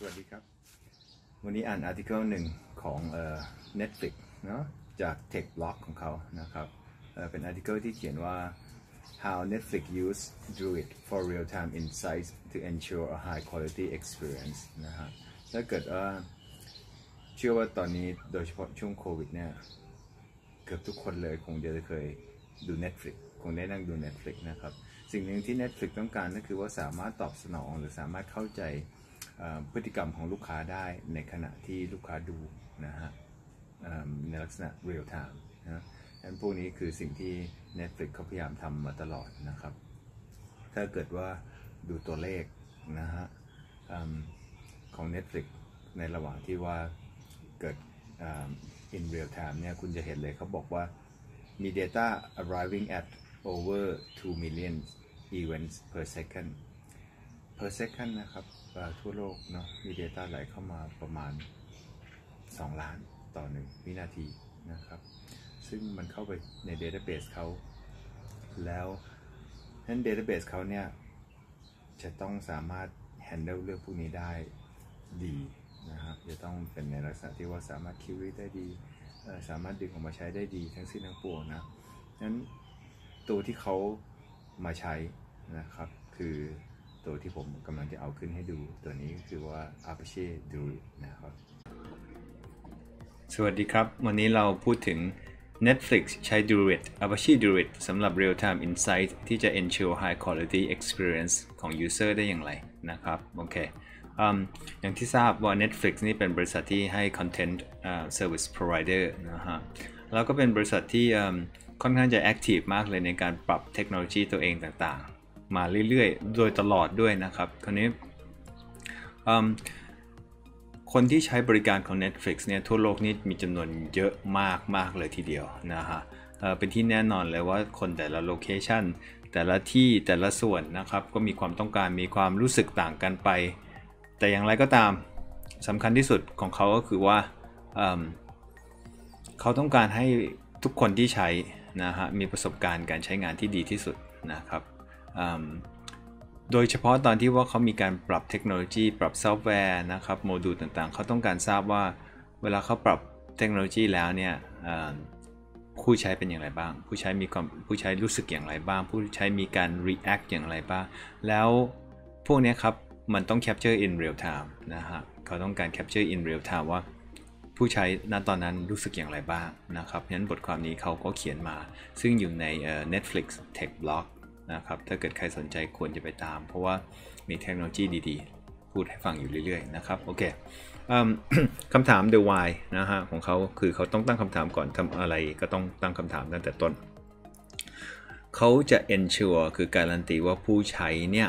วัสดีครับวันนี้อ่านอาร์ติเคิลหนึ่งของNetflix เนาะจาก Tech Blog ของเขานะครับเป็นอาร์ติเคิลที่เขียนว่า how Netflix use Druid for real-time insights to ensure a high quality experience นะฮะถ้าเกิดเชื่อว่าตอนนี้โดยเฉพาะช่วงโควิดเนี่ยเกือบทุกคนเลยคงจะเคยดู Netflix คงได้นั่งดู Netflix นะครับสิ่งหนึ่งที่ Netflix ต้องการก็คือว่าสามารถตอบสนองหรือสามารถเข้าใจพฤติกรรมของลูกค้าได้ในขณะที่ลูกค้าดูนะฮะในลักษณะ real time นะอันพวกนี้คือสิ่งที่ Netflix เขาพยายามทำมาตลอดนะครับถ้าเกิดว่าดูตัวเลขนะฮะของ Netflix ในระหว่างที่ว่าเกิดin real time เนี่ยคุณจะเห็นเลยเขาบอกว่ามี data arriving at over 2 million events per secondนะครับทั่วโลกเนาะมี data ไหลเข้ามาประมาณ2 ล้านต่อ1วินาทีนะครับซึ่งมันเข้าไปใน database เขาแล้วนั้น database เขาเนี่ยจะต้องสามารถ handle เรื่องพวกนี้ได้ดีนะครับจะต้องเป็นในลักษณะที่ว่าสามารถ query ได้ดีสามารถดึงออกมาใช้ได้ดีทั้งสิ้นทั้งปวงนะนั้นตัวที่เขามาใช้นะครับคือตัวที่ผมกำลังจะเอาขึ้นให้ดูตัวนี้ก็คือว่า Apache Druid นะครับสวัสดีครับวันนี้เราพูดถึง Netflix ใช้ Druid Apache Druid สำหรับ Real Time Insight ที่จะ ensure high quality experience ของ user ได้อย่างไรนะครับโอเคอย่างที่ทราบว่า Netflix นี่เป็นบริษัทที่ให้ content service provider นะฮะแล้วก็เป็นบริษัทที่ค่อนข้างจะ active มากเลยในการปรับเทคโนโลยีตัวเองต่างๆมาเรื่อยๆโดยตลอดด้วยนะครับคราวนี้คนที่ใช้บริการของ Netflix เนี่ยทั่วโลกนี่มีจำนวนเยอะมากเลยทีเดียวนะฮะเป็นที่แน่นอนเลยว่าคนแต่ละโลเคชันแต่ละที่แต่ละส่วนนะครับก็มีความต้องการมีความรู้สึกต่างกันไปแต่อย่างไรก็ตามสำคัญที่สุดของเขาก็คือว่าเขาต้องการให้ทุกคนที่ใช้นะฮะมีประสบการณ์การใช้งานที่ดีที่สุดนะครับโดยเฉพาะตอนที่ว่าเขามีการปรับเทคโนโลยีปรับซอฟต์แวร์นะครับโมดูลต่างๆเขาต้องการทราบว่าเวลาเขาปรับเทคโนโลยีแล้วเนี่ยผู้ใช้เป็นอย่างไรบ้างผู้ใช้รู้สึกอย่างไรบ้างผู้ใช้มีการ react อย่างไรบ้างแล้วพวกนี้ครับมันต้อง capture in real time นะฮะเขาต้องการ capture in real time ว่าผู้ใช้ณตอนนั้นรู้สึกอย่างไรบ้างนะครับฉะนั้นบทความนี้เขาก็เขียนมาซึ่งอยู่ในNetflix Tech Blog นะครับถ้าเกิดใครสนใจควรจะไปตามเพราะว่ามีเทคโนโลยีดีๆพูดให้ฟังอยู่เรื่อยๆนะครับโอเคคำถาม the why นะฮะของเขาคือเขาต้องตั้งคำถามก่อนทำอะไรก็ต้องตั้งคำถามตั้งแต่ต้นเขาจะ ensure คือการันตีว่าผู้ใช้เนี่ย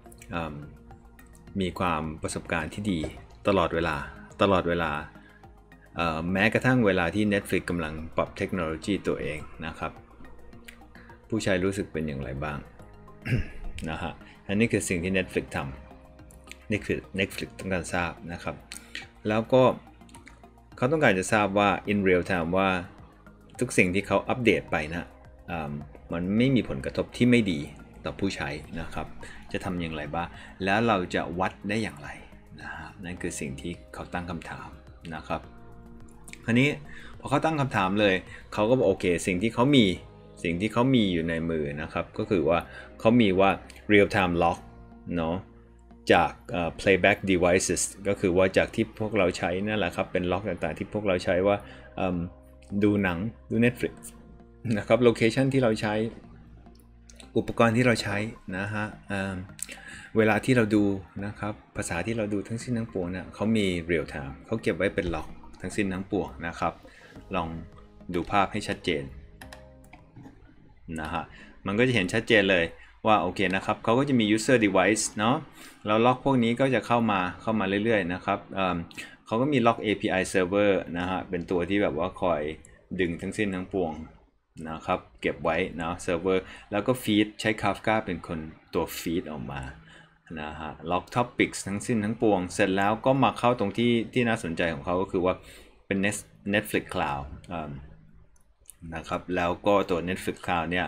มีความประสบการณ์ที่ดีตลอดเวลาแม้กระทั่งเวลาที่ Netflix กำลังปรับเทคโนโลยีตัวเองนะครับผู้ใช้รู้สึกเป็นอย่างไรบ้าง นะฮะอันนี้คือสิ่งที่ Netflix ทำนี่คือ Netflix ต้องการทราบนะครับแล้วก็เขาต้องการจะทราบว่า in real time ว่าทุกสิ่งที่เขาอัปเดตไปนะมันไม่มีผลกระทบที่ไม่ดีต่อผู้ใช้นะครับจะทำอย่างไรบ้างแล้วเราจะวัดได้อย่างไรนะฮะนั่นคือสิ่งที่เขาตั้งคำถามนะครับคราวนี้พอเขาตั้งคำถามเลยเขาก็บอกโอเคสิ่งที่เขามีอยู่ในมือนะครับก็คือว่าเขามีว่า real time log เนาะจาก playback devices ก็คือว่าจากที่พวกเราใช้นั่นแหละครับเป็นล็อกต่างๆที่พวกเราใช้ว่าดูหนังดู Netflix นะครับโลเคชันที่เราใช้อุปกรณ์ที่เราใช้นะฮะเวลาที่เราดูนะครับภาษาที่เราดูทั้งสิ้นทั้งปวงเนี่ยเขามี real time เขาเก็บไว้เป็นล็อกทั้งสิ้นทั้งปวงนะครับลองดูภาพให้ชัดเจนนะฮะมันก็จะเห็นชัดเจนเลยว่าโอเคนะครับเขาก็จะมี user device เนาะแล้วล็อกพวกนี้ก็จะเข้ามาเรื่อยๆนะครับเขาก็มีล็อก API server นะฮะเป็นตัวที่แบบว่าคอยดึงทั้งสิ้นทั้งปวงนะครับเก็บไว้นะเซิร์ฟเวอร์แล้วก็ feed ใช้ Kafka เป็นคนตัว feed ออกมานะฮะล็อก topics ทั้งสิ้นทั้งปวงเสร็จแล้วก็มาเข้าตรงที่น่าสนใจของเขาก็คือว่าเป็น Netflix Cloud นะครับแล้วก็ตัว Netflix Cloud เนี่ย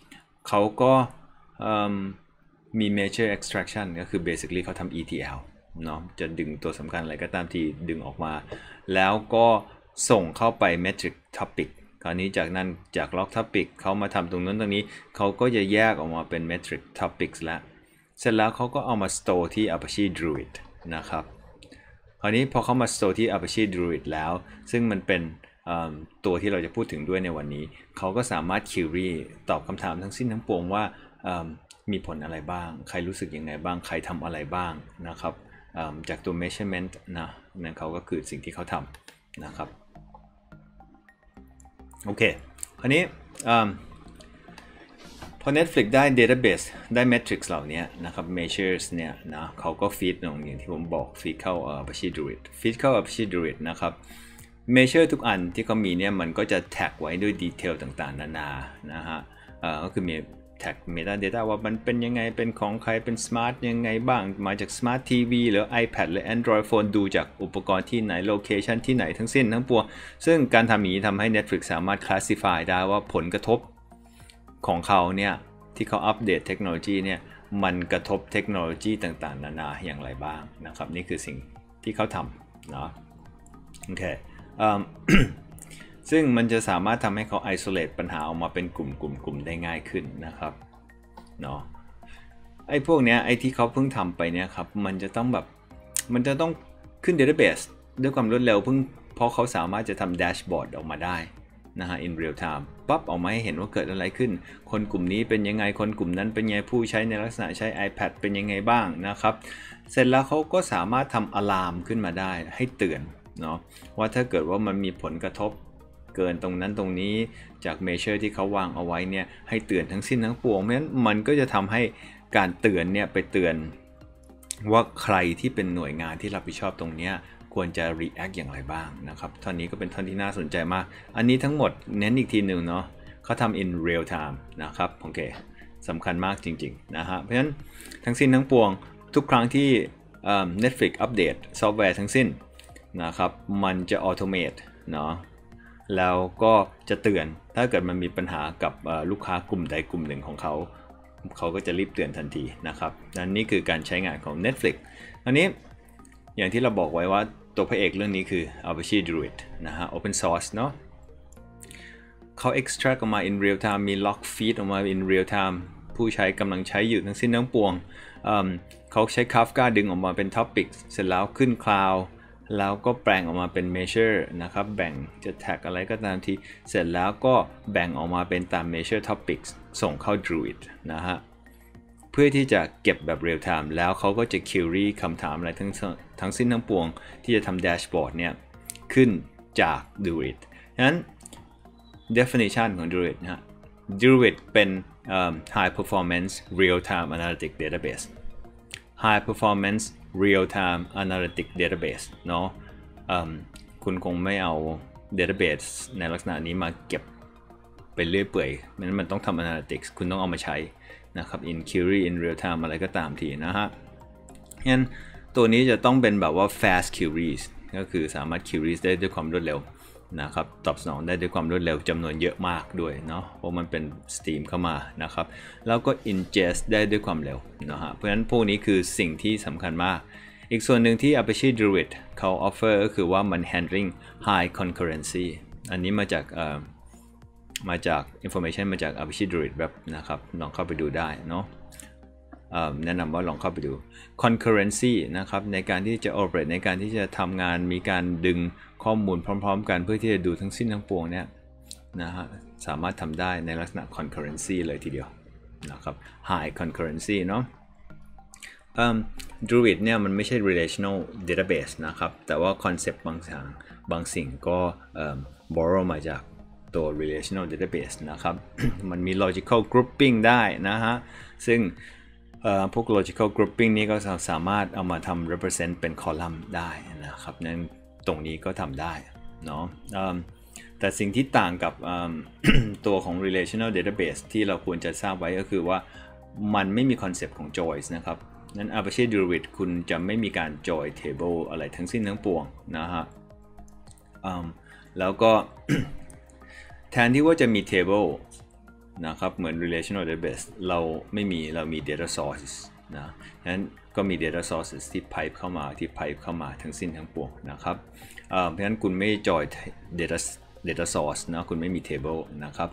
เขาก็มี major extraction ก็คือ basically เขาทำ ETL เนาะจะดึงตัวสำคัญอะไรก็ตามที่ดึงออกมาแล้วก็ส่งเข้าไป metric topic คราวนี้จากนั้นจาก log topic เขามาทำตรงนั้นตรงนี้เขาก็จะแยกออกมาเป็น metric topics แล้วเสร็จแล้วเขาก็เอามา store ที่ Apache Druid นะครับคราวนี้พอเขามา store ที่ Apache Druid แล้วซึ่งมันเป็นตัวที่เราจะพูดถึงด้วยในวันนี้เขาก็สามารถ query ตอบคำถามทั้งสิ้นทั้งปวงว่ามีผลอะไรบ้างใครรู้สึกยังไงบ้างใครทำอะไรบ้างนะครับจากตัว measurement นะนั่นเขาก็คือสิ่งที่เขาทำนะครับโอเคคราวนี้พอ Netflix ได้ database ได้ metrics เหล่านี้นะครับ measures เนี่ยนะเขาก็ feed อย่างที่ผมบอก feed เข้าApache Druid feed เข้าApache Druid นะครับ measure ทุกอันที่เขามีเนี่ยมันก็จะ tag ไว้ด้วย detail ต่างๆนานานะฮะก็คือมีแท็ก metadata ว่ามันเป็นยังไงเป็นของใครเป็น smart ยังไงบ้างมาจาก smart TV หรือ iPad หรือ Android phone ดูจากอุปกรณ์ที่ไหน location ที่ไหนทั้งสิ้นทั้งปวงซึ่งการทำอย่างนี้ทำให้ Netflix สามารถ classify ได้ว่าผลกระทบของเขาเนี่ยที่เขาอัปเดตเทคโนโลยีเนี่ยมันกระทบเทคโนโลยีต่างๆนานาอย่างไรบ้างนะครับนี่คือสิ่งที่เขาทำเนาะโอเค ซึ่งมันจะสามารถทำให้เขา isolate ปัญหาออกมาเป็นกลุ่มได้ง่ายขึ้นนะครับเนาะไอ้พวกเนี้ยไอ้ที่เขาเพิ่งทำไปเนี่ยครับมันจะต้องขึ้น database ด้วยความรวดเร็วเพราะเขาสามารถจะทำ dashboard ออกมาได้นะฮะ in real time ปั๊บออกมาให้เห็นว่าเกิดอะไรขึ้นคนกลุ่มนี้เป็นยังไงคนกลุ่มนั้นเป็นยังไงผู้ใช้ในลักษณะใช้ iPad เป็นยังไงบ้างนะครับเสร็จแล้วเขาก็สามารถทำ alarm ขึ้นมาได้ให้เตือนเนาะว่าถ้าเกิดว่ามันมีผลกระทบเกินตรงนั้นตรงนี้จากเมเจอร์ที่เขาวางเอาไว้เนี่ยให้เตือนทั้งสิ้นทั้งปวงเพราะฉะนั้นมันก็จะทำให้การเตือนเนี่ยไปเตือนว่าใครที่เป็นหน่วยงานที่รับผิดชอบตรงนี้ควรจะ react อย่างไรบ้างนะครับท่อนนี้ก็เป็นท่อนที่น่าสนใจมากอันนี้ทั้งหมดเน้นอีกทีหนึ่งเนาะเขาทำ in real time นะครับโอเคสำคัญมากจริงๆนะฮะเพราะฉะนั้นทั้งสิ้นทั้งปวงทุกครั้งที่Netflix อัปเดตซอฟต์แวร์ทั้งสิ้นนะครับมันจะ automate เนาะแล้วก็จะเตือนถ้าเกิดมันมีปัญหากับลูกค้ากลุ่มใดกลุ่มหนึ่งของเขาก็จะรีบเตือนทันทีนะครับนั่นนี่คือการใช้งานของ Netflix อันนี้อย่างที่เราบอกไว้ว่าตัวพระเอกเรื่องนี้คือ Apache Druid นะฮะ Open Source เนาะเขา extract ออกมา in real time มี log feed ออกมา in real time ผู้ใช้กำลังใช้อยู่ทั้งสิ้นทั้งปวงเขาใช้ Kafka ดึงออกมาเป็น topic เสร็จแล้วขึ้น cloudแล้วก็แปลงออกมาเป็น measure นะครับแบ่งจะ tag อะไรก็ตามทีเสร็จแล้วก็แบ่งออกมาเป็นตาม measure topics ส่งเข้า Druid นะฮะเพื่อที่จะเก็บแบบ real time แล้วเขาก็จะ query คำถามอะไรทั้งสิ้นทั้งปวงที่จะทำ dashboard เนี่ยขึ้นจาก Druid ฉะนั้น definition ของ Druid นะฮะ Druid เป็นhigh performance real time analytic database high performance real time analytic database เนาะคุณคงไม่เอา database ในลักษณะนี้มาเก็บไปเรื่อยเปื่อยมันต้องทำ analytics คุณต้องเอามาใช้นะครับ in query in real time อะไรก็ตามทีนะฮะงั้นตัวนี้จะต้องเป็นแบบว่า fast queries ก็คือสามารถ queries ได้ด้วยความรวดเร็วนะครับตอบสนองได้ด้วยความรวดเร็วจำนวนเยอะมากด้วยเนาะเพราะมันเป็น stream เข้ามานะครับแล้วก็ ingest ได้ด้วยความเร็วนะฮะเพราะฉะนั้นพวกนี้คือสิ่งที่สำคัญมากอีกส่วนหนึ่งที่ Apache Druid เขา offer ก็คือว่ามัน handling high concurrency อันนี้มาจาก information มาจาก Apache Druid Web นะครับลองเข้าไปดูได้เนาะแนะนำว่าลองเข้าไปดู concurrency นะครับในการที่จะ operate ในการที่จะทำงานมีการดึงข้อมูลพร้อมๆกันเพื่อที่จะดูทั้งสิ้นทั้งปวงเนี่ยนะฮะสามารถทำได้ในลักษณะ concurrency เลยทีเดียวนะครับ high concurrency เนาะDruid เนี่ยมันไม่ใช่ relational database นะครับแต่ว่า concept บางสิ่งก็borrow มาจากตัว relational database นะครับ มันมี logical grouping ได้นะฮะซึ่งพวก logical grouping นี้ก็สามารถเอามาทำ represent เป็น column ได้นะครับนั้นตรงนี้ก็ทำได้เนาะแต่สิ่งที่ต่างกับ ตัวของ relational database ที่เราควรจะทราบไว้ก็คือว่ามันไม่มี concept ของ joins นะครับนั้น Apache Druid คุณจะไม่มีการ join table อะไรทั้งสิ้นทั้งปวงนะฮะแล้วก็ แทนที่ว่าจะมี table นะครับเหมือน relational database เราไม่มีเรามี data source นะนั้นก็มี data sources ที่ pipe เข้ามาทั้งสิ้นทั้งปวงนะครับเพราะฉะนั้นคุณไม่จอย data source นะคุณไม่มี table นะครับ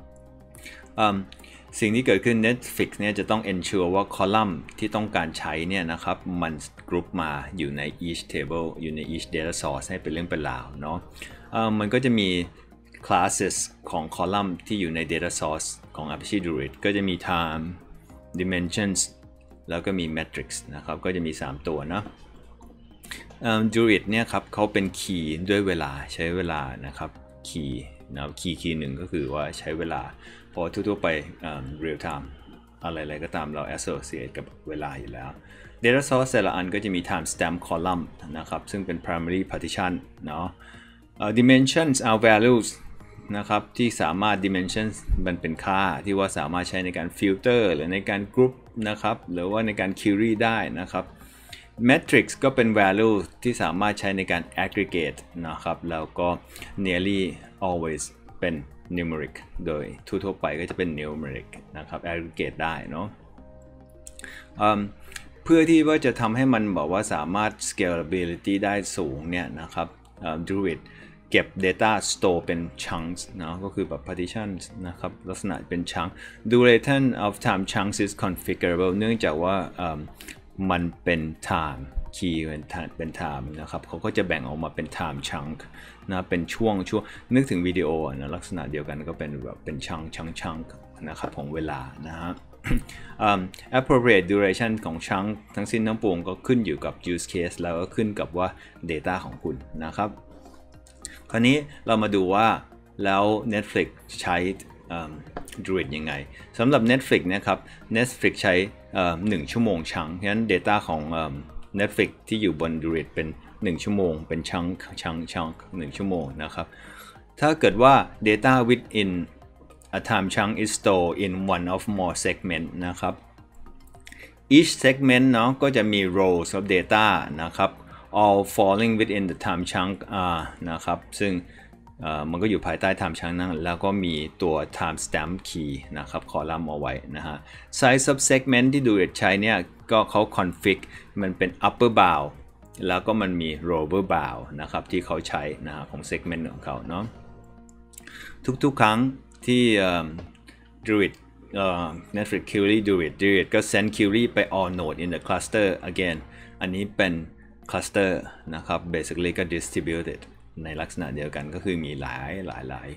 สิ่งที่เกิดขึ้น Netflix เนี่ยจะต้อง ensure ว่า column ที่ต้องการใช้เนี่ยนะครับมัน group มาอยู่ใน each table อยู่ใน each data source ให้เป็นเรื่องเป็นราวเนาะมันก็จะมี classes ของ column ที่อยู่ใน data source ของ Apache Druid ก็จะมี time dimensions แล้วก็มี metrics นะครับก็จะมี3ตัวนะDruid เนี่ยครับเขาเป็น key ด้วยเวลาใช้เวลานะครับ key นะคีย์หนึ่งก็คือว่าใช้เวลาพอทั่วๆไป real time อะไรก็ตามเรา associate กับเวลาอยู่แล้ว data source แต่ละอันก็จะมี time stamp column นะครับซึ่งเป็น primary partition เนาะdimensions are values นะครับที่สามารถ dimensions มันเป็นค่าที่ว่าสามารถใช้ในการ filter หรือในการ group นะครับหรือว่าในการ query ได้นะครับ Matrix ก็เป็น value ที่สามารถใช้ในการ aggregate นะครับแล้วก็ nearly always เป็น numeric โดยทั่วๆไปก็จะเป็น numeric นะครับ aggregate ได้เนาะเพื่อที่ว่าจะทำให้มันบอกว่าสามารถ scalability ได้สูงเนี่ยนะครับDruid เก็บ data store เป็น chunks นะก็คือแบบ partitions นะครับลักษณะเป็น chunk duration of time chunks is configurable เนื่องจากว่ามันเป็น time key เป็น time นะครับเขาก็จะแบ่งออกมาเป็น time chunk นะเป็นช่วงนึกถึงวิดีโอนะลักษณะเดียวกันก็เป็นแบบเป็น chunk นะครับของเวลานะฮะappropriate duration ของ chunk ทั้งสิ้นทั้งปวงก็ขึ้นอยู่กับ use case แล้วก็ขึ้นกับว่า data ของคุณนะครับคราวนี้เรามาดูว่าแล้ว Netflix ใช้ Druid ยังไงสำหรับ Netflix นะครับ Netflix ใช้1 ชั่วโมงชังฉะนั้น data ของ Netflix ที่อยู่บน Druid เป็น1 ชั่วโมงเป็นชัง1 ชั่วโมงนะครับถ้าเกิดว่า data within a time chunk is stored in one of more segment นะครับ each segment เนาะก็จะมี rows of data นะครับ all falling within the time chunk นะครับซึ่งมันก็อยู่ภายใต้ time chunk นั้นแล้วก็มีตัว time stamp key นะครับคอลัมน์เอาไว้นะฮะ size of segment ที่ดูใช้เนี่ยก็เขา config มันเป็น upper bound แล้วก็มันมี lower bound นะครับที่เขาใช้นะฮะของ segment ของเขาเนาะทุกๆครั้งที่Druid Netflix query Druid ก็ send query ไป all node in the cluster again อันนี้เป็น cluster นะครับ basically ก็ distributed ในลักษณะเดียวกันก็คือมีหลาย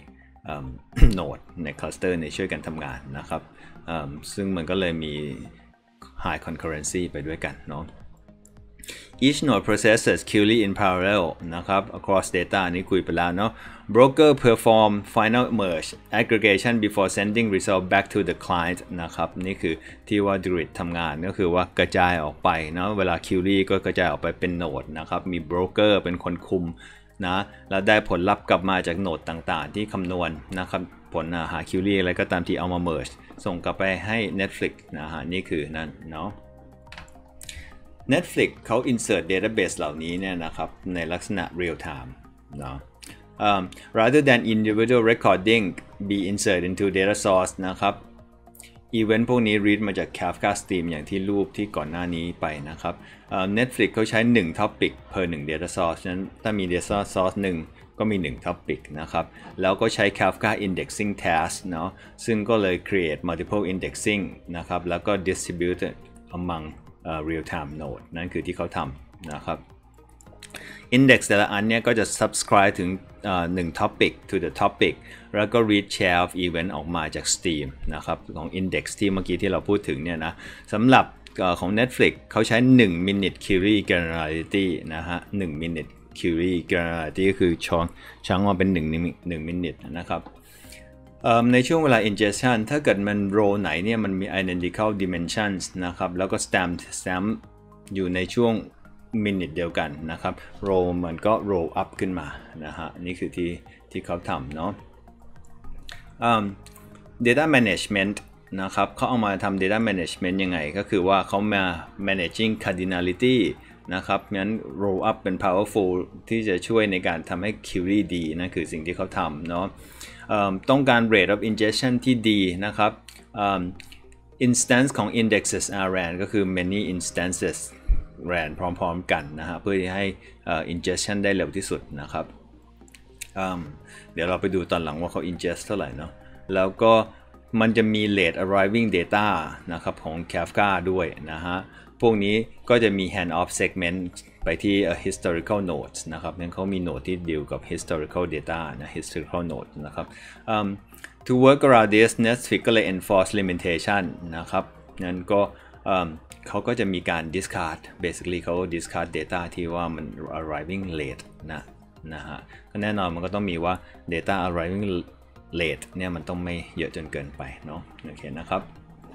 node ใน cluster ในช่วยกันทำงานนะครับซึ่งมันก็เลยมี high concurrency ไปด้วยกันเนาะEach node processes query in parallel นะครับ across data นี้คุยไปแล้วเนาะ broker perform final merge aggregation before sending result back to the client นะครับนี่คือที่ว่า Druid ทำงานก็คือว่ากระจายออกไปเนาะเวลา query ก็กระจายออกไปเป็นโนดนะครับมี broker เป็นคนคุมนะแล้วได้ผลลัพธ์กลับมาจากโนดต่างๆที่คำนวณนะครับผลหา query อะไรก็ตามที่เอามา merge ส่งกลับไปให้ Netflix นะฮะนี่คือนั่นเนาะNetflix เขา insert database เหล่านี้เนี่ยนะครับในลักษณะ real time เนาะrather than individual recording be insert into data source นะครับ event พวกนี้ read มาจาก Kafka Stream อย่างที่รูปที่ก่อนหน้านี้ไปนะครับ Netflix เขาใช้1 topic per 1 data source ฉะนั้นถ้ามี data source 1ก็มี1 topic นะครับแล้วก็ใช้ Kafka indexing task เนาะซึ่งก็เลย create multiple indexing นะครับแล้วก็ distributed among real time node นั่นคือที่เขาทำนะครับ index แต่ละอันเนี่ยก็จะ subscribe ถึง1 topic to the topic แล้วก็ read share of event ออกมาจาก stream นะครับของ index ที่เมื่อกี้ที่เราพูดถึงเนี่ยนะสำหรับของ Netflix เขาใช้1 minute query granularity นะฮะ1 minute query granularity ก็คือช่องมาเป็น1 minute นะครับในช่วงเวลา ingestion ถ้าเกิดมัน row ไหนเนี่ยมันมี identical dimensions นะครับแล้วก็ stamp อยู่ในช่วง minute เดียวกันนะครับ row มันก็ roll up ขึ้นมานะฮะนี่คือที่เขาทำเนาะdata management นะครับเขาเอามาทำ data management ยังไงก็คือว่าเขามา managing cardinality นะครับงั้น roll up เป็น powerful ที่จะช่วยในการทำให้ query ดีนั่นคือสิ่งที่เขาทำเนาะต้องการ rate of ingestion ที่ดีนะครับ instance ของ indexes ran ก็คือ many instances ran พร้อมๆกันนะฮะเพื่อที่ให้ingestion ได้เร็วที่สุดนะครับเดี๋ยวเราไปดูตอนหลังว่าเขา ingest เท่าไหร่เนาะแล้วก็มันจะมี late arriving data นะครับของ Kafka ด้วยนะฮะพวกนี้ก็จะมี hand off segment ไปที่ historical nodes นะครับงั้นเขามี node ที่ deal กับ historical data นะ historical node นะครับto work around this Netflix ก็เลย enforce limitation นะครับงั้นก็เขาก็จะมีการ discard basically เขา discard data ที่ว่ามัน arriving late นะฮะก็แน่นอนมันก็ต้องมีว่า data arriving late เนี่ยมันต้องไม่เยอะจนเกินไปเนาะโอเคนะครับ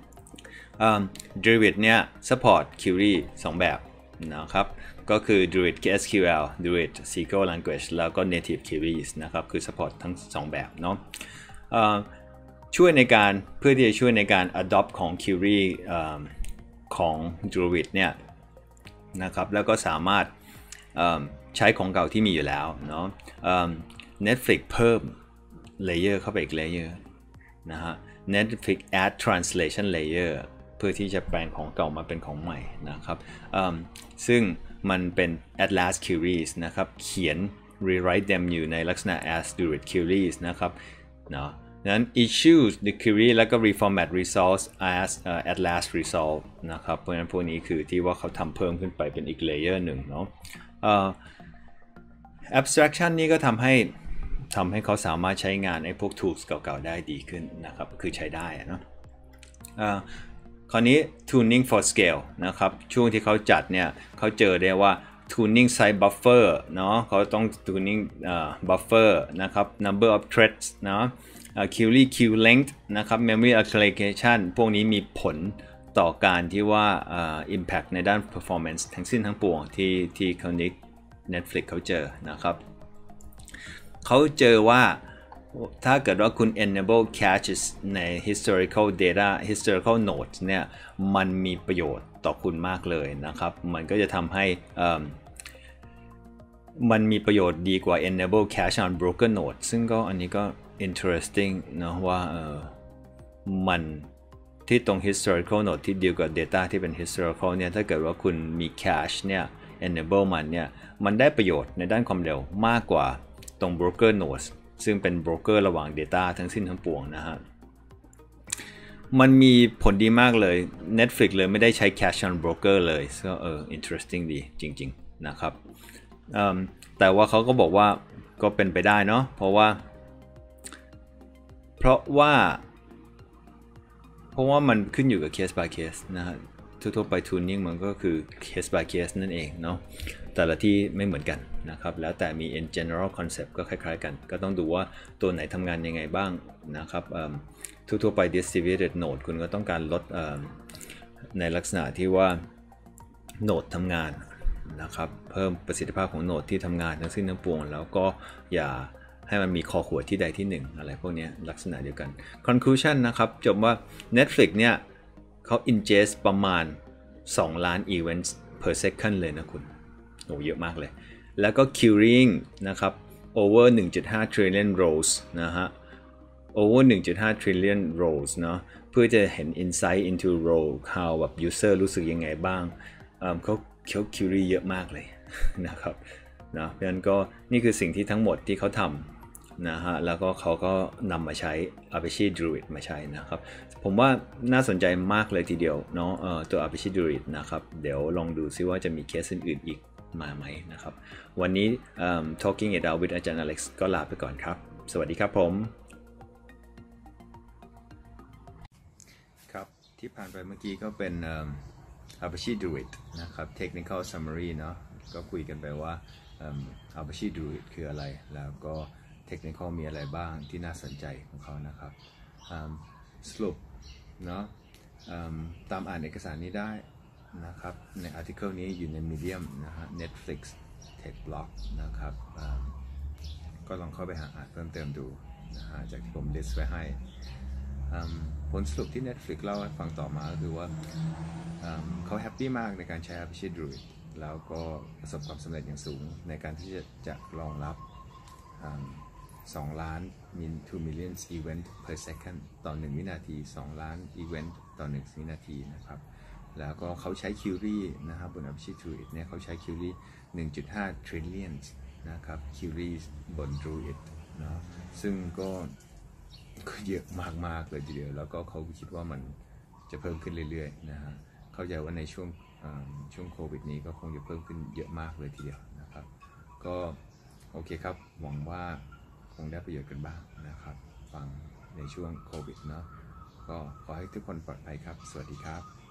Druid เนี่ย support query 2 แบบนะครับก็คือ Druid SQL Druid SQL language แล้วก็ native queries นะครับคือ support ทั้ง2แบบเนาะช่วยในการเพื่อที่จะช่วยในการ adopt ของ query ของ Druid เนี่ยนะครับแล้วก็สามารถใช้ของเก่าที่มีอยู่แล้วเนาะNetflix เพิ่ม layer เข้าไปอีก layer นะฮะ Netflix add translation layer เพื่อที่จะแปลงของเก่ามาเป็นของใหม่นะครับซึ่งมันเป็น Atlas queries นะครับเขียน rewrite them อยู่ในลักษณะ as Druid queries นะครับเนาะนั้น issue the query แล้วก็ reformat results as Atlas result นะครับเพราะฉะนั้นพวกนี้คือที่ว่าเขาทำเพิ่มขึ้นไปเป็นอีก layer หนึ่งเนาะabstraction นี่ก็ทำให้เขาสามารถใช้งานไอ้พวก tools เก่าๆได้ดีขึ้นนะครับคือใช้ได้เนาะคราวนี้ tuning for scale นะครับช่วงที่เขาจัดเนี่ยเขาเจอได้ว่า tuning size buffer เนาะเขาต้อง tuning buffer นะครับ number of threads เนาะquery queue length นะครับ memory allocation พวกนี้มีผลต่อการที่ว่าimpact ในด้าน performance ทั้งสิ้นทั้งปวงที่เขานิก Netflix เขาเจอนะครับเขาเจอว่าถ้าเกิดว่าคุณ enable caches ใน historical data historical nodes เนี่ยมันมีประโยชน์ต่อคุณมากเลยนะครับมันก็จะทำให้มันมีประโยชน์ดีกว่า enable cache on broken node ซึ่งก็อันนี้ก็ interesting นะว่ามันที่ตรง historical node ที่ deal กับ data ที่เป็น historical เนี่ยถ้าเกิดว่าคุณมี cache เนี่ย enable มันเนี่ยมันได้ประโยชน์ในด้านความเร็วมากกว่าตรง broker nodes ซึ่งเป็น broker ระหว่าง data ทั้งสิ้นทั้งปวงนะฮะมันมีผลดีมากเลย Netflix เลยไม่ได้ใช้ cache on broker เลยก็interesting ดีจริงๆนะครับแต่ว่าเขาก็บอกว่าก็เป็นไปได้เนาะเพราะว่ามันขึ้นอยู่กับ case by case นะฮะทั่วไป tuning มันก็คือ case by case นั่นเองเนาะแต่ละที่ไม่เหมือนกันนะครับแล้วแต่มี in general concept ก็คล้ายๆกันก็ต้องดูว่าตัวไหนทำงานยังไงบ้างนะครับทั่วไป distributed node คุณก็ต้องการลดในลักษณะที่ว่า node ทำงานนะครับเพิ่มประสิทธิภาพของ node ที่ทำงานทั้งสิ้นทั้งปวงแล้วก็อย่าให้มันมีคอขวดที่ใดที่หนึ่งอะไรพวกนี้ลักษณะเดียวกัน conclusion นะครับจบว่า Netflix เนี่ยเขา ingest ประมาณ2 ล้าน events per second เลยนะคุณโอ้เยอะมากเลยแล้วก็ querying นะครับ over 1.5 trillion rows นะฮะ over 1.5 trillion rows เนาะเพื่อจะเห็น insight into row how แบบ user รู้สึกยังไงบ้างเขา query เยอะมากเลยนะครับนะเพราะฉะนั้นก็นี่คือสิ่งที่ทั้งหมดที่เขาทำนะฮะแล้วก็เขาก็นำมาใช้ Apache Druid มาใช้นะครับผมว่าน่าสนใจมากเลยทีเดียวเนาะตัว Apache Druid นะครับเดี๋ยวลองดูซิว่าจะมีเคสอื่นๆอีกมาไหมนะครับวันนี้Talking It Out with อาจารย์อเล็กซ์ก็ลาไปก่อนครับสวัสดีครับผมครับที่ผ่านไปเมื่อกี้ก็เป็นApache Druid นะครับ Technical Summary เนาะก็คุยกันไปว่าApache Druid คืออะไรแล้วก็ Technical มีอะไรบ้างที่น่าสนใจของเขานะครับสรุปเนาะตามอ่านเอกสารนี้ได้นะครับใน article นี้อยู่ใน Medium นะฮะ Netflix Tech Blog นะครับก็ลองเข้าไปหาอ่านเพิ่มเติมดูนะฮะจากที่ผม list ไว้ให้ผลสรุปที่ Netflix เล่าให้ฟังต่อมาก็คือว่าเขาแฮปปี้มากในการใช้ Apache Druid แล้วก็ประสบความสำเร็จอย่างสูงในการที่จะรองรับ2 ล้าน 2 million event per second ต่อ1 วินาที2 ล้าน event ต่อ1 วินาทีนะครับแล้วก็เขาใช้คิวรี่นะครับบน Apache Druid เนี่ยเขาใช้คิวรี่1.5 trillion นะครับคิวรี่บน Druid นะซึ่งก็เยอะมากๆเลยทีเดียวแล้วก็เขาคิดว่ามันจะเพิ่มขึ้นเรื่อยๆนะฮะเข้าใจว่าในช่วงโควิดนี้ก็คงจะเพิ่มขึ้นเยอะมากเลยทีเดียวนะครับก็โอเคครับหวังว่าคงได้ประโยชน์กันบ้างนะครับฟังในช่วงโควิดเนาะก็ขอให้ทุกคนปลอดภัยครับสวัสดีครับ